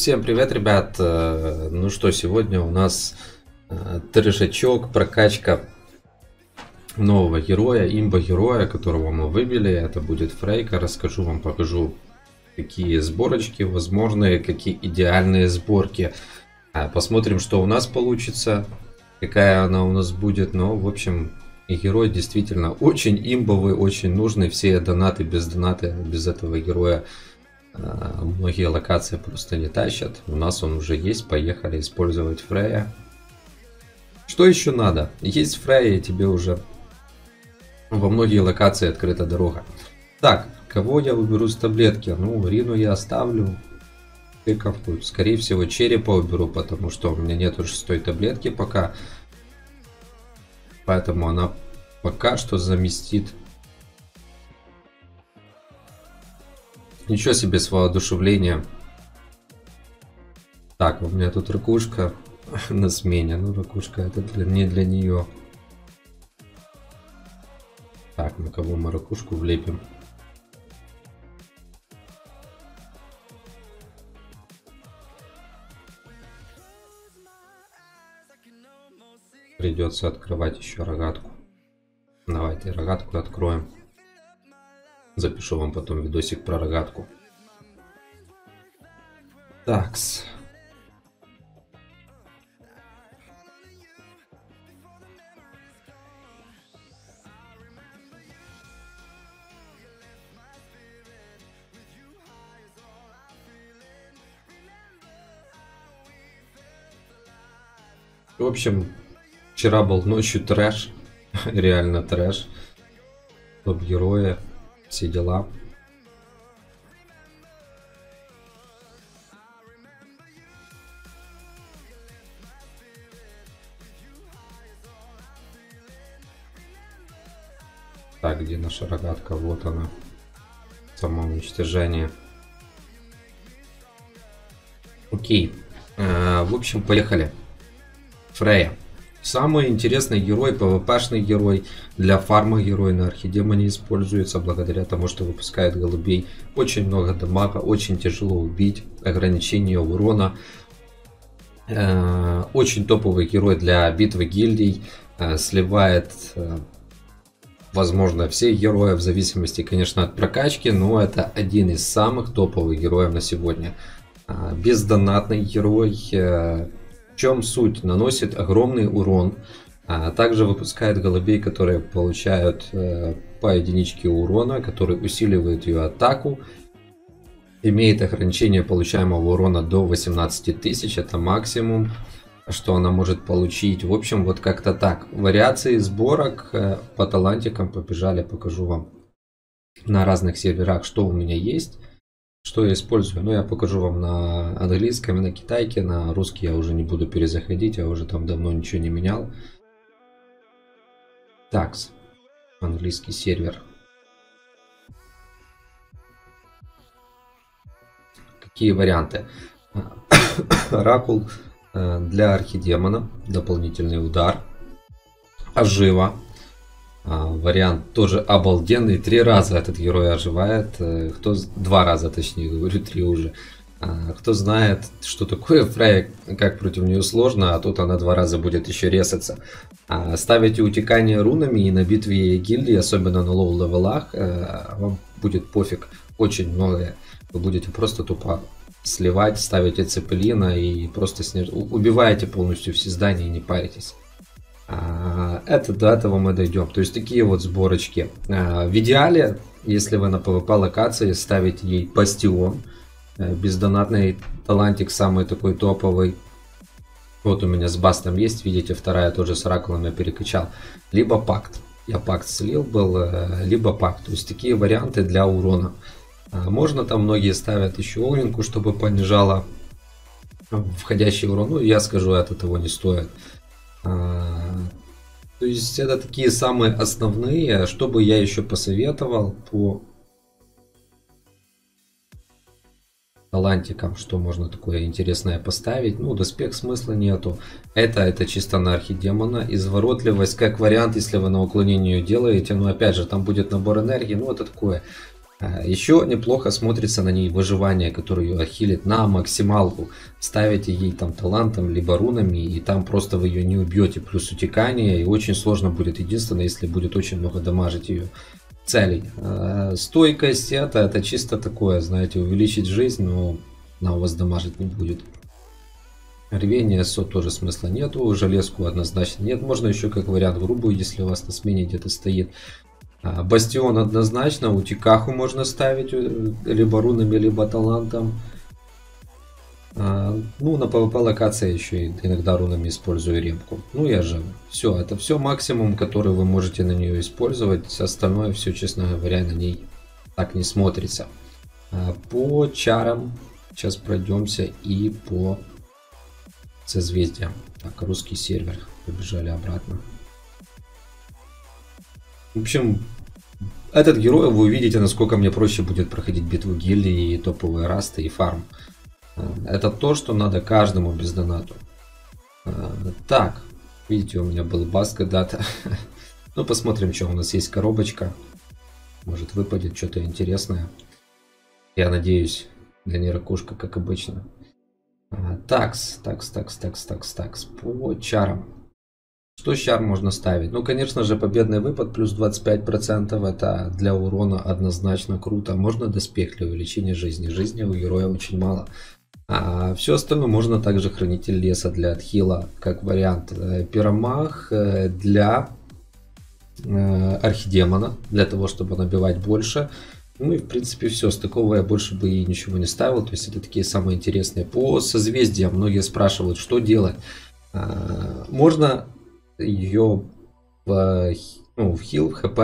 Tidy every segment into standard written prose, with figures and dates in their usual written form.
Всем привет, ребят! Ну что, сегодня у нас трешачок, прокачка нового героя, имба-героя, которого мы выбили. Это будет Фрейка. Расскажу вам, покажу, какие сборочки возможные, какие идеальные сборки. Посмотрим, что у нас получится, какая она у нас будет. Но, в общем, и герой действительно очень имбовый, очень нужный. Все донаты, без этого героя многие локации просто не тащат. У нас он уже есть. Поехали использовать Фрея. Что еще надо? Есть Фрея, и тебе уже во многие локации открыта дорога. Так, кого я выберу с таблетки? Ну, Рину я оставлю. Тыковку. Скорее всего, черепа уберу, потому что у меня нету 6-й таблетки пока. Поэтому она пока что заместит. Ничего себе, с воодушевлением. Так, у меня тут ракушка на смене. Ну, ракушка это не для нее. Так, на кого мы ракушку влепим? Придется открывать еще рогатку. Давайте рогатку откроем. Запишу вам потом видосик про рогатку. Такс. В общем, вчера был ночью трэш. Реально трэш. Топ-герои. Все дела. Так, где наша рогатка? Вот она. Самоуничтожение. Окей. В общем, поехали. Фрея. Самый интересный герой, PvP-шный герой, для фарма герой на архидемоне используется благодаря тому, что выпускает голубей. Очень много дамага, очень тяжело убить, ограничение урона. Очень топовый герой для битвы гильдий, сливает, возможно, всех героев в зависимости, конечно, от прокачки, но это один из самых топовых героев на сегодня. Бездонатный герой. В чем суть? Наносит огромный урон, также выпускает голубей, которые получают по единичке урона, который усиливает ее атаку, имеет ограничение получаемого урона до 18 тысяч, это максимум, что она может получить. В общем, вот как-то так. Вариации сборок по талантикам побежали, покажу вам на разных серверах, что у меня есть. Что я использую? Ну, я покажу вам на английском, на китайке, на русский я уже не буду перезаходить, я уже там давно ничего не менял. Такс. Английский сервер. Какие варианты? Оракул для архидемона. Дополнительный удар. Ожива. Вариант тоже обалденный. 3 раза этот герой оживает. 2 раза, точнее, говорю, 3 уже. Кто знает, что такое Фрея, как против нее сложно, а тут она 2 раза будет еще резаться. Ставите утекание рунами, и на битве гильдии, особенно на лоу-левелах, вам будет пофиг очень многое. Вы будете просто тупо сливать, ставите цепелина и просто убиваете полностью все здания и не паритесь. Это до этого мы дойдем. То есть такие вот сборочки. В идеале, если вы на PvP локации, ставите ей бастион. Бездонатный талантик, самый такой топовый. Вот у меня с бастом есть, видите, вторая тоже с оракулом я перекачал. Либо пакт. Я пакт слил был, либо пакт. То есть такие варианты для урона. Можно там многие ставят еще огненку, чтобы понижало входящий урон. Ну, я скажу, это того не стоит. То есть это такие самые основные. Что бы я еще посоветовал по талантикам, что можно такое интересное поставить? Ну, доспех смысла нету. Это чисто на архидемона. Изворотливость как вариант, если вы на уклонение делаете. Но опять же, там будет набор энергии. Ну, это такое. Еще неплохо смотрится на ней выживание, которое ее хилит на максималку. Ставите ей там талантом, либо рунами, и там просто вы ее не убьете. Плюс утекание, и очень сложно будет. Единственное, если будет очень много дамажить ее целей. Стойкость это чисто такое, знаете, увеличить жизнь, но она у вас дамажить не будет. Рвение СО тоже смысла нету, железку однозначно нет. Можно еще как вариант грубую, если у вас на смене где-то стоит. Бастион однозначно, утикаху можно ставить либо рунами, либо талантом. Ну, на PvP локации еще иногда рунами использую ремку. Ну, я же. Все, это все максимум, который вы можете на нее использовать. Остальное все, честно говоря, на ней так не смотрится. По чарам сейчас пройдемся и по созвездиям. Так, русский сервер. Побежали обратно. В общем, этот герой, вы увидите, насколько мне проще будет проходить битву гильдии, и топовые расты, и фарм. Это то, что надо каждому без донату. Так, видите, у меня был баска дата. Ну, посмотрим, что у нас есть коробочка. Может, выпадет что-то интересное. Я надеюсь, для неракушка, как обычно. Такс. По чарам. Что с чар можно ставить? Ну, конечно же, победный выпад плюс 25%. Это для урона однозначно круто. Можно доспех для увеличения жизни. Жизни у героя очень мало. А все остальное можно также хранитель леса для отхила, как вариант. Пиромах для архидемона, для того, чтобы набивать больше. Ну и в принципе все. Стыковое я больше бы и ничего не ставил. То есть это такие самые интересные. По созвездиям многие спрашивают, что делать. Можно ее в хил, в хп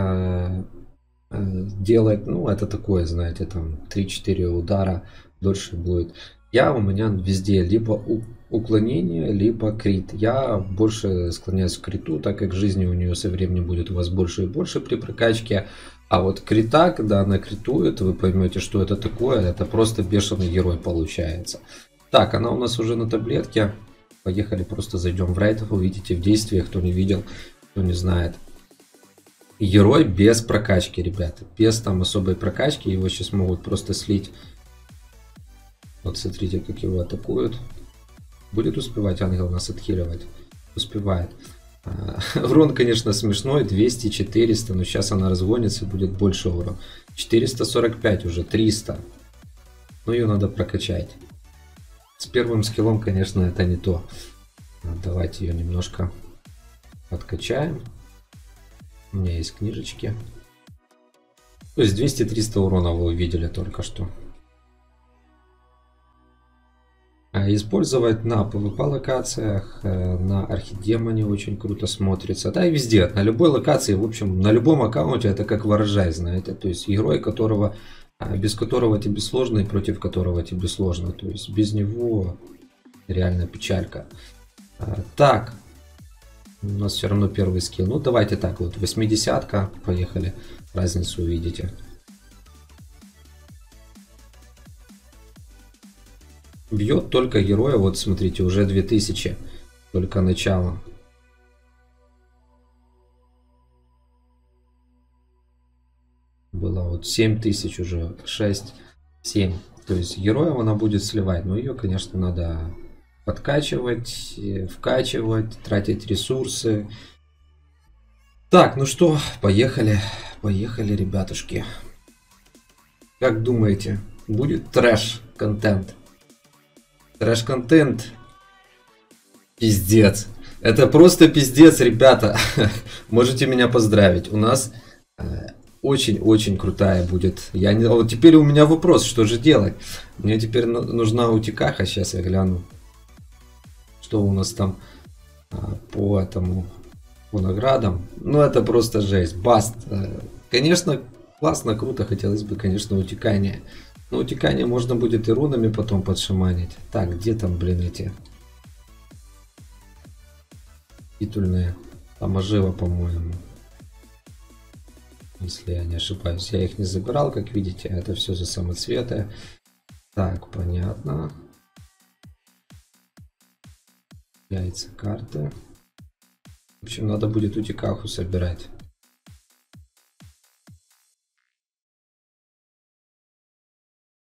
делать. Ну это такое, знаете, там 3-4 удара дольше будет. У меня везде либо уклонение, либо крит. Я больше склоняюсь к криту, так как жизни у нее со временем будет у вас больше и больше при прокачке. А вот крита, когда она критует, вы поймете, что это такое. Это просто бешеный герой получается. Так, она у нас уже на таблетке. Поехали, просто зайдем в рейд. Увидите в действии, кто не видел, кто не знает. Герой без прокачки, ребята. Без там особой прокачки. Его сейчас могут просто слить. Вот смотрите, как его атакуют. Будет успевать ангел нас отхиливать? Успевает. Урон, конечно, смешной. 200-400. Но сейчас она разгонится, будет больше урона. 445 уже. 300. Ну, ее надо прокачать. С первым скиллом, конечно, это не то. Давайте ее немножко подкачаем. У меня есть книжечки. То есть 200-300 урона вы увидели только что. Использовать на PvP локациях, на архидемоне очень круто смотрится. Да и везде, на любой локации, в общем, на любом аккаунте это как ворожай, знаете. То есть герой, без которого тебе сложно и против которого тебе сложно. То есть без него реально печалька. Так, у нас все равно первый скилл. Ну давайте так, вот 80-ка, поехали, разницу увидите. Бьет только героя, вот смотрите, уже 2000, только начало. Было вот 7000 уже, 6, 7. То есть героев она будет сливать, но ее, конечно, надо подкачивать, вкачивать, тратить ресурсы. Так, ну что, поехали, ребятушки. Как думаете, будет трэш-контент? Трэш-контент. Пиздец. Это просто пиздец, ребята. Можете меня поздравить. У нас очень-очень крутая будет. Вот теперь у меня вопрос, что же делать? Мне теперь нужна утикаха. Сейчас я гляну, что у нас там по наградам. Ну, это просто жесть. Баст. Конечно, классно, круто. Хотелось бы, конечно, утекание. Но утекание можно будет и рунами потом подшаманить. Так, где там, блин, эти титульные? Там ожива, по-моему. Если я не ошибаюсь. Я их не забирал, как видите. Это все за самоцветы. Так, понятно. Яйца, карты. В общем, надо будет утекаху собирать.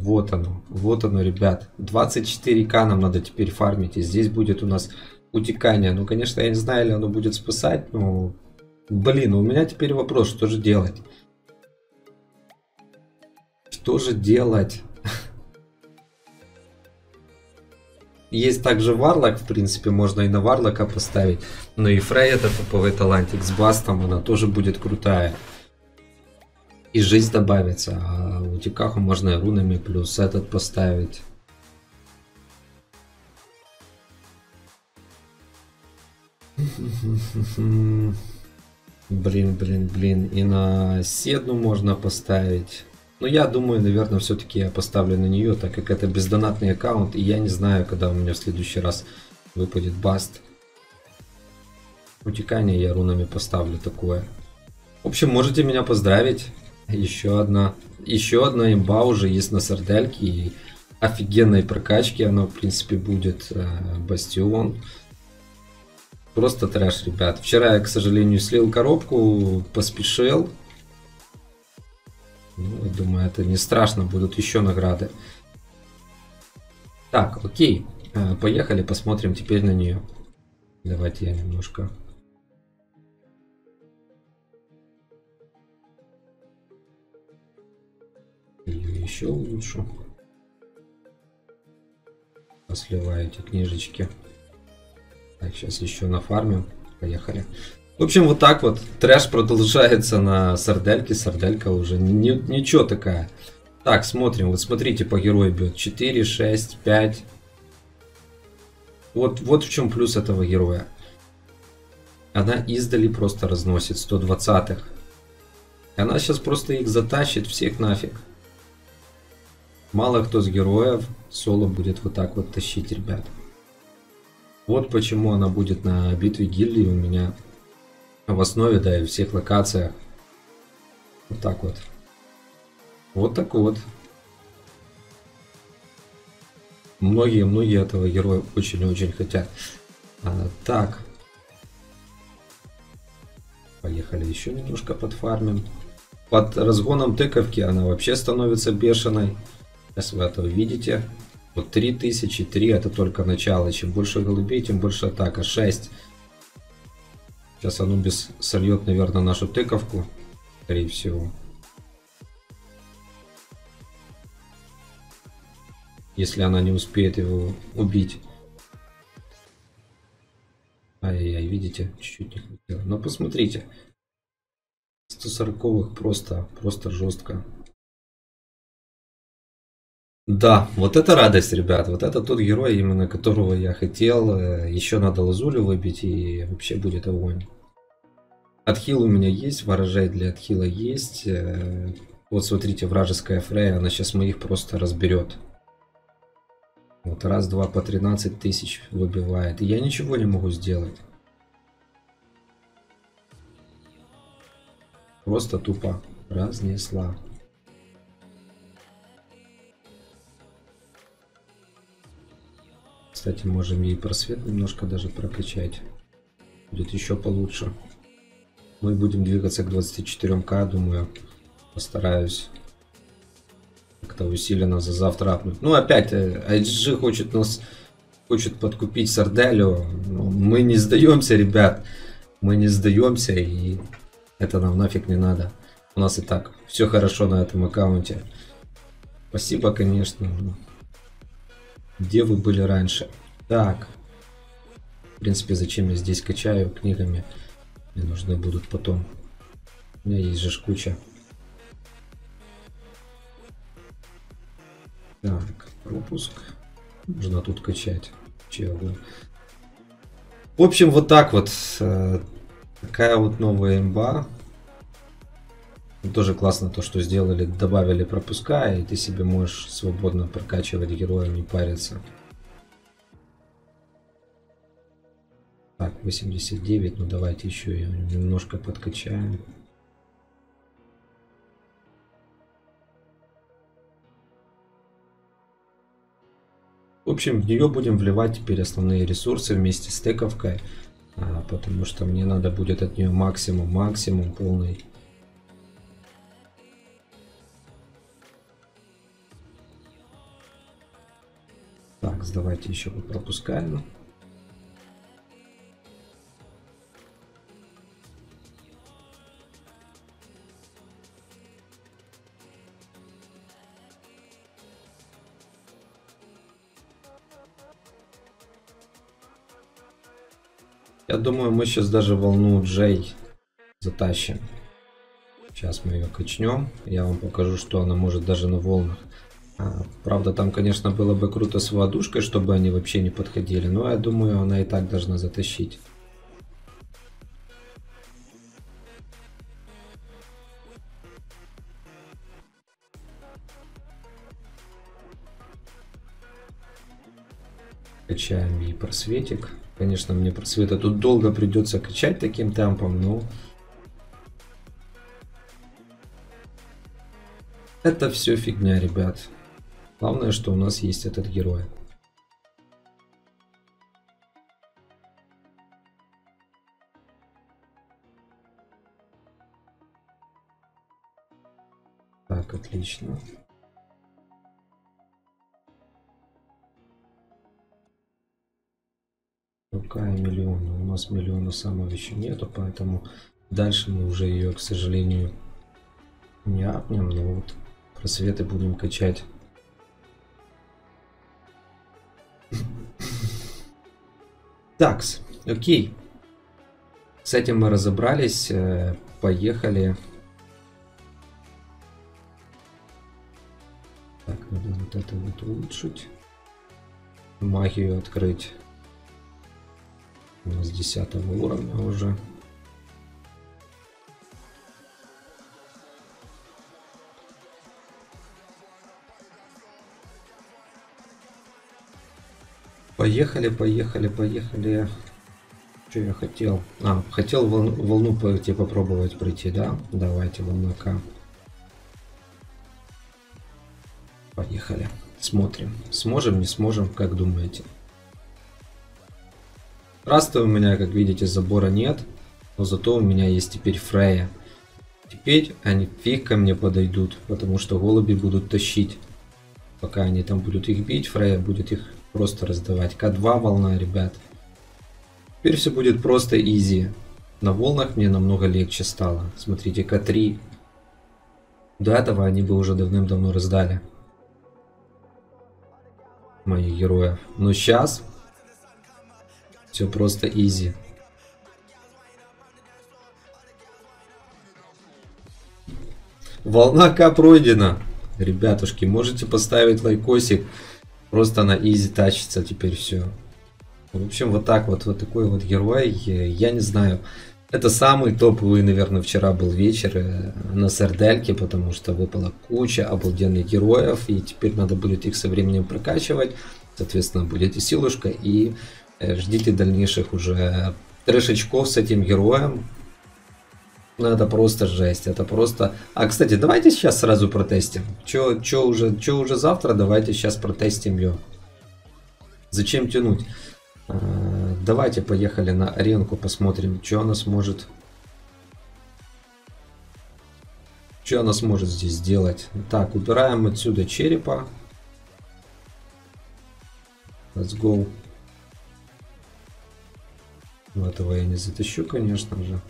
вот оно, ребят. 24к нам надо теперь фармить, и здесь будет у нас утекание. Ну, конечно, я не знаю, ли оно будет спасать, но... Блин, у меня теперь вопрос, что же делать? Что же делать? Есть также Варлок, в принципе, можно и на Варлока поставить. Но и Фрей это топовый талантик с бастом, она тоже будет крутая. И жизнь добавится, а у Тикаху можно и рунами плюс этот поставить. Блин. И на Седну можно поставить. Но я думаю, наверное, все-таки я поставлю на нее, так как это бездонатный аккаунт. И я не знаю, когда у меня в следующий раз выпадет баст. Утекание я рунами поставлю такое. В общем, можете меня поздравить. Еще одна имба уже есть на сардельке. И офигенной прокачки она, в принципе, будет. Бастион. Просто трэш, ребят. Вчера я, к сожалению, слил коробку, поспешил. Ну, я думаю, это не страшно, будут еще награды. Так, окей. Поехали, посмотрим теперь на нее. Давайте я немножко... Ее еще улучшу. Посливаю эти книжечки. Так, сейчас еще нафармим. Поехали. В общем, вот так вот. Трэш продолжается на сардельке. Сарделька уже ничего такая. Так, смотрим. Вот смотрите, по герою бьет. 4, 6, 5. Вот в чем плюс этого героя. Она издали просто разносит 120-х. Она сейчас просто их затащит всех нафиг. Мало кто с героев соло будет вот так вот тащить, ребят. Вот почему она будет на битве гильдии у меня в основе, да, и в всех локациях. Вот так вот. Вот так вот. Многие этого героя очень-очень хотят. Так. Поехали еще немножко подфармим. Под разгоном тыковки она вообще становится бешеной. Сейчас вы это увидите. Вот 3003 это только начало. Чем больше голубей, тем больше атака. 6. Сейчас Анубис сольет, наверное, нашу тыковку. Скорее всего. Если она не успеет его убить. Ай-яй-яй, видите? Чуть-чуть не хватило. Но посмотрите. 140-х просто жестко. Да, вот это радость, ребят. Вот это тот герой, именно которого я хотел. Еще надо лазулю выбить, и вообще будет огонь. Отхил у меня есть, ворожай для отхила есть. Вот смотрите, вражеская Фрея, она сейчас моих просто разберет. Вот раз, два по 13 тысяч выбивает. И я ничего не могу сделать. Просто тупо разнесла. Кстати, можем ей просвет немножко даже прокачать. Будет еще получше. Мы будем двигаться к 24к, думаю. Постараюсь как-то усиленно за завтра апнуть. Ну, опять, IGG хочет подкупить сарделю. Но мы не сдаемся, ребят. Мы не сдаемся, и это нам нафиг не надо. У нас и так все хорошо на этом аккаунте. Спасибо, конечно. Где вы были раньше? Так. В принципе, зачем я здесь качаю книгами? Мне нужны будут потом. У меня есть же куча. Так, пропуск. Можно тут качать. Чего? В общем, вот так вот. Такая вот новая имба. Тоже классно то, что сделали, добавили пропуска, и ты себе можешь свободно прокачивать героя, не париться. Так, 89, ну давайте еще ее немножко подкачаем. В общем, в нее будем вливать теперь основные ресурсы вместе с тыковкой, потому что мне надо будет от нее максимум полный. давайте еще пропускаем. Я думаю, мы сейчас даже волну Джей затащим. Сейчас мы ее качнем. Я вам покажу, что она может даже на волнах. Правда, там, конечно, было бы круто с водушкой, чтобы они вообще не подходили. Но я думаю, она и так должна затащить. Качаем ей просветик. Конечно, мне просвета тут долго придется качать таким темпом, но... Это все фигня, ребят. Главное, что у нас есть этот герой. Так, отлично. Какая миллиона? У нас миллиона самого еще нету, поэтому дальше мы уже ее, к сожалению, не апнем. Но вот просветы будем качать. Такс, окей. С этим мы разобрались. Поехали. Так, надо вот это вот улучшить. Магию открыть. У нас 10 уровня уже. Поехали, поехали, поехали. Что я хотел? Хотел волну пойти попробовать пройти, да? Давайте волна К. Поехали. Смотрим. Сможем, не сможем, как думаете? Раста у меня, как видите, забора нет. Но зато у меня есть теперь Фрея. Теперь они фиг ко мне подойдут, потому что голуби будут тащить. Пока они там будут их бить, Фрея будет их просто раздавать. К2 волна, ребят. Теперь все будет просто изи. На волнах мне намного легче стало. Смотрите, К3. До этого они бы уже давным-давно раздали моих героев. Но сейчас все просто изи. Волна К пройдена. Ребятушки, можете поставить лайкосик. Просто на изи тащится теперь все. В общем, вот так вот, вот такой вот герой. Я не знаю. Это самый топовый, наверное, вчера был вечер на сардельке, потому что выпала куча обалденных героев. И теперь надо будет их со временем прокачивать. Соответственно, будет и силушка. И ждите дальнейших уже трэшечков с этим героем. Ну, это просто жесть, это просто... кстати, давайте сейчас сразу протестим. Чё уже завтра, давайте сейчас протестим ее. Зачем тянуть? Давайте поехали на аренку, посмотрим, что она сможет... Что она сможет здесь сделать. Так, убираем отсюда черепа. Let's go. Но этого я не затащу, конечно же.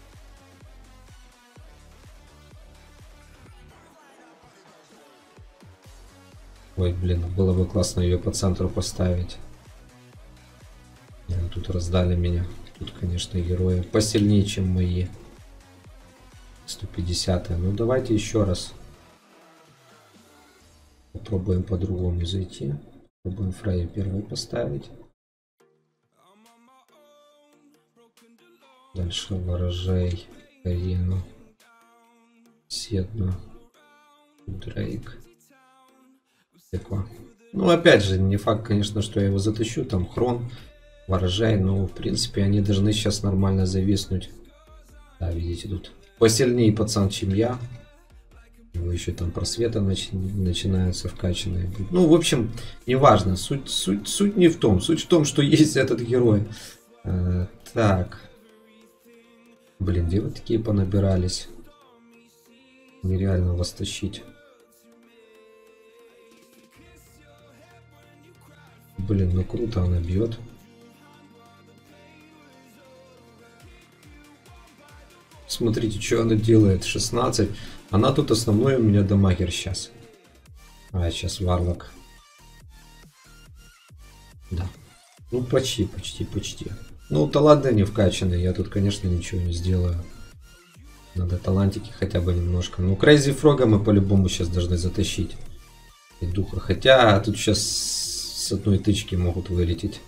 Ой, блин, было бы классно ее по центру поставить. Тут раздали меня. Тут, конечно, герои посильнее, чем мои. 150-е. Ну, давайте еще раз. Попробуем по-другому зайти. Попробуем Фрейю первой поставить. Дальше ворожей, Арену, Седна, Дрейк. Ну, опять же, не факт, конечно, что я его затащу. Там Хрон, Ворожай, но, в принципе, они должны сейчас нормально зависнуть. Да, видите, тут посильнее пацан, чем я. Его еще там просветы начинаются вкачанные. Ну, в общем, неважно. Суть не в том. Суть в том, что есть этот герой. Так. Блин, где вы такие понабирались? Нереально вас тащить. Блин, ну круто она бьет. Смотрите, что она делает. 16. Она тут основной у меня дамагер сейчас. А, сейчас варлок. Да. Ну, почти. Ну, таланты не вкачаны. Я тут, конечно, ничего не сделаю. Надо талантики хотя бы немножко. Ну, Crazy Frog мы по-любому сейчас должны затащить. И духа. Хотя тут сейчас с одной тычки могут вылететь.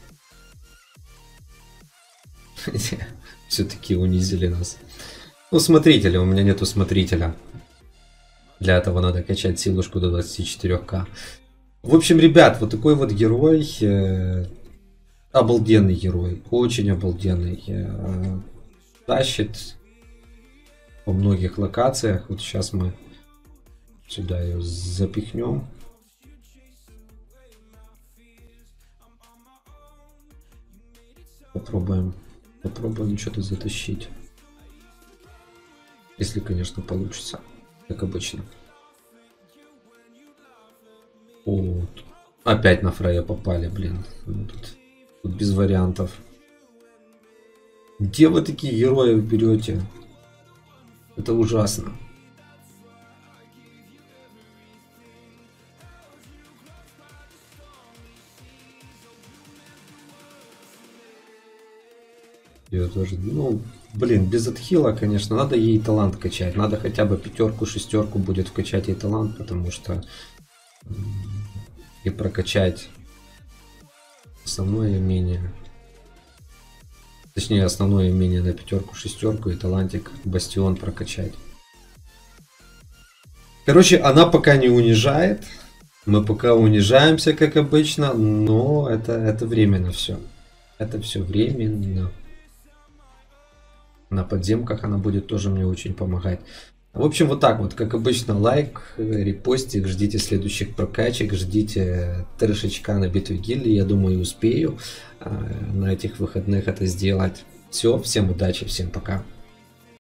Все-таки унизили нас. Ну, смотрителя. У меня нету смотрителя. Для этого надо качать силушку до 24к. В общем, ребят, вот такой вот герой. Обалденный герой. Очень обалденный. Тащит по многих локациях. Вот сейчас мы сюда ее запихнем. Попробуем что-то затащить. Если, конечно, получится. Как обычно. О, опять на Фрея попали, блин. Ну, тут без вариантов. Где вы такие героев берете? Это ужасно. Я тоже, ну, блин, без отхила, конечно, надо ей талант качать. Надо хотя бы 5-ку, 6-ку будет вкачать ей талант, потому что и прокачать основное умение. Точнее, основное умение на 5-ку, 6-ку и талантик бастион прокачать. Короче, она пока не унижает. Мы пока унижаемся, как обычно, но это временно все. Это все временно. На подземках она будет тоже мне очень помогать. В общем, вот так вот, как обычно, лайк, репостик, ждите следующих прокачек, ждите трешечка на битве гильдии, я думаю, успею на этих выходных это сделать. Все, всем удачи, всем пока.